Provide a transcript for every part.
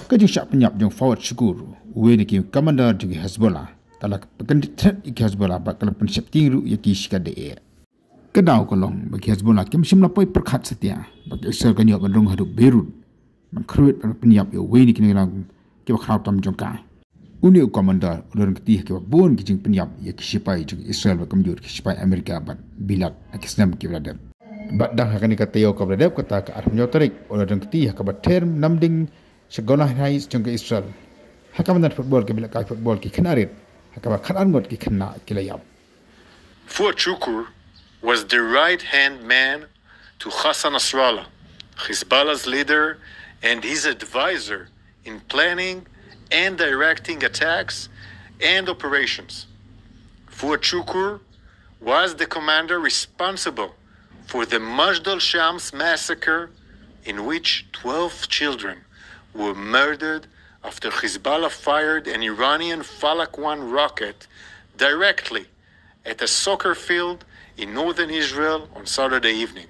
Kajing syak penyap jong Fawad Syukur, uwe ni ki Commander jong Hezbollah, talak pekendit threat iki Hezbollah bak kalau pensiap tingru yaki shikade e. Kedau kolong bagi Hezbollah kim sim lapoi perkhat setia, bagi Israel kanyok bandung haduk Beirut, mengkruit penyap ya uwe ni ki ngilang ki bak tam jong ka. Uni Commander ulun ketih ki bon ki jing penyap yaki sipai jong Israel bak kamjur ki sipai Amerika bat bilat akisnam ki bladap. Bat dah akan dikata yo ka bladap kata ka armyo tarik ulun ketih ka bat term namding segonah hai jong Israel. Hakaman football ke bila kai football ki kanarit hakaba khanan ngot ki khanna kilayap. Fuad Shukur was the right-hand man to Hassan Nasrallah, Hezbollah's leader and his advisor in planning and directing attacks and operations. Fuad Shukur was the commander responsible for the Majd al-Shams massacre in which 12 children were murdered after Hezbollah fired an Iranian Falak 1 rocket directly at a soccer field in northern Israel on Saturday evening.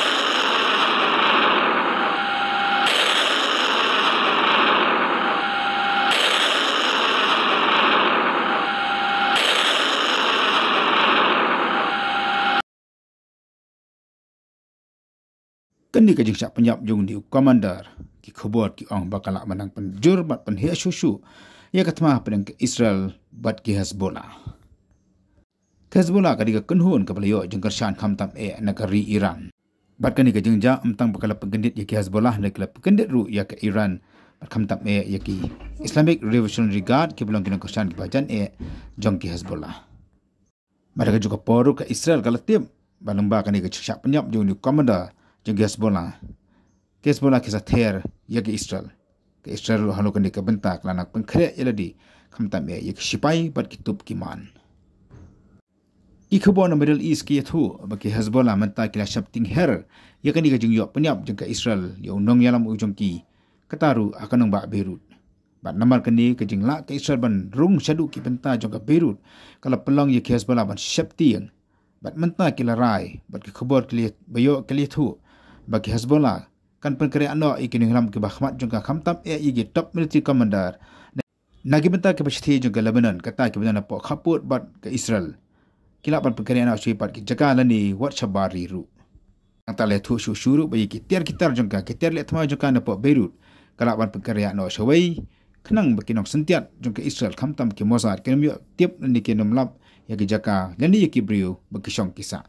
Kendi kajing syak penyap jong di Commander ki khobor ki ong bakala manang penjur bat penhia susu ya katma pedang ke Israel bat ki Hezbollah. Hezbollah kadiga kenhun ka belayo jeng kershan khamtam e negeri Iran. Bat kani kajing ja emtang bakala pengendit ya ki Hezbollah ne kala pengendit ru ya ke Iran bat khamtam e ya ki Islamic Revolutionary Guard ki belong ki kershan ki bajan e jong ki Hezbollah. Mereka juga poru ke Israel kala tim balamba kani kajing syak penyap jong di Commander jeng Hezbollah. Hezbollah kisah ter ya ke Israel. Ke Israel halu kan ke bentak lanak pengkhrek yaladi khamtam ya ke sipai bat kitub kiman. Ikhabon Middle East ki thu bagi Hezbollah menta kila shapting her ya kan ka jeng yo penyap jeng ke Israel ya unong yalam ujung ki kataru akan ba Beirut. Bat namar kani ke jeng la ke Israel ban rung shadu ki benta jeng ke Beirut kala pelong ya ke Hezbollah ban shapting bat menta kila rai bat ki khabar kli bayo kli thu bagi Hezbollah kan penkere ano ikin hiram ke bahmat jengka khamtam e igi top military commander nagi benta ke pasti jengka Lebanon kata ke benda po khaput bat ke Israel kila pan penkere ano sipat ki jaga lani wat shabari ru antale thu shuru bayi ki tiar kitar jengka ki tiar le thma jengka na po Beirut kala pan penkere ano shawai khnang bakinok sentiat jengka Israel khamtam ki Mossad kenmyo tiap ni ke nomlap ya ki jaga lani ki brio bakishong kisa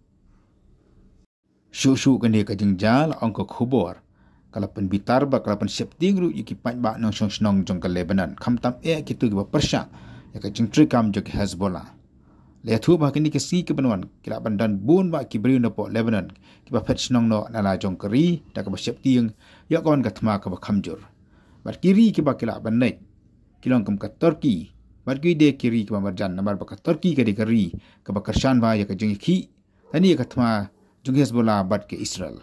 Shushu kani ka jengjal angko khubor kala pen bitar ba kala pen septing ru yiki pat ba nong snong jong ka Lebanon khamtam e kitu ba persha ya ka jengtri kam jok Hezbollah le thu ba kini ke si ke banwan kila bandan bun ba ki bri no po Lebanon ki ba phet snong no nala jong kari da ka ba septing ya kon ka thma ka ba khamjur ba kiri ki ba kila ban nei kilong kam ka Turkey ba ki de kiri ki ba marjan namar ba ka Turkey ka de kari ka ba karshan ba ya ka jeng ki tani ka thma jong Hezbollah bat ke Israel.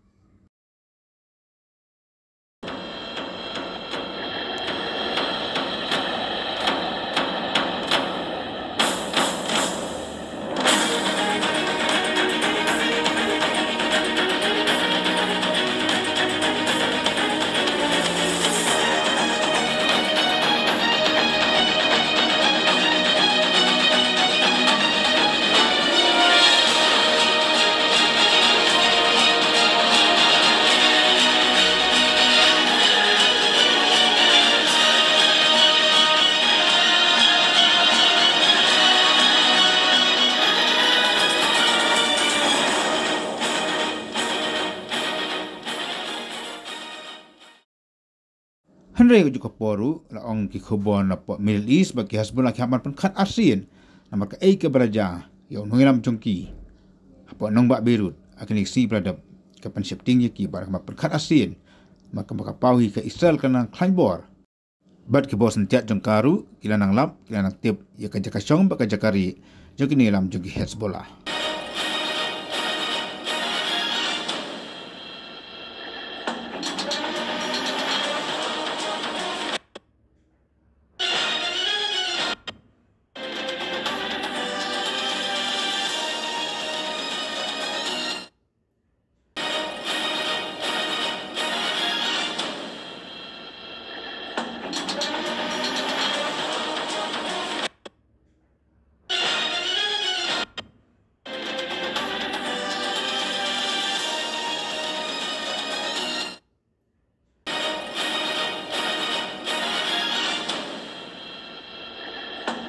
Henry juga poru la ong ki khobon na po Middle East bagi Hezbollah ki haman pen khat asin nama ka ai ke beraja yo ngiram chungki apa nong ba Beirut akan isi berada ke pen shifting ki bar ma pen khat asin maka maka pauhi ke Israel kana klanbor bat ki bos ntiat jong karu kila nang lap kila nang tip ya ka jaka syong ba ka jakari jong ni lam jong Hezbollah.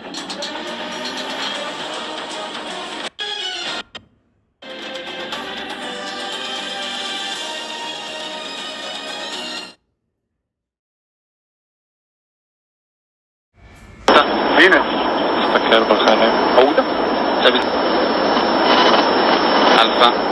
هنا استكار بالخانة عودة ألفا